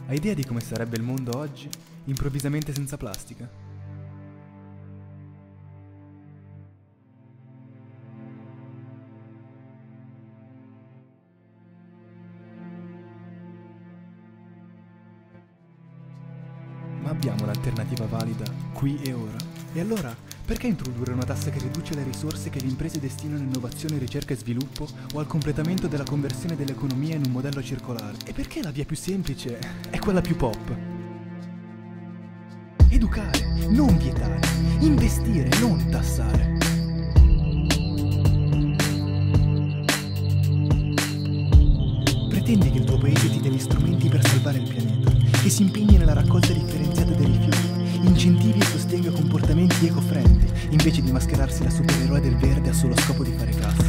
Hai idea di come sarebbe il mondo oggi, improvvisamente senza plastica? Ma abbiamo un'alternativa valida, qui e ora? E allora, perché introdurre una tassa che riduce le risorse che le imprese destinano a innovazione, ricerca e sviluppo o al completamento della conversione dell'economia in un modello circolare? E perché la via più semplice è quella più pop? Educare, non vietare, investire, non tassare. Pretendi che il tuo paese ti dia gli strumenti per salvare il pianeta, che si impegni nella raccolta differenziata dei rifiuti, incentivi e sostenga comportamenti eco-friendly, invece di mascherarsi da supereroe del verde a solo scopo di fare cassa.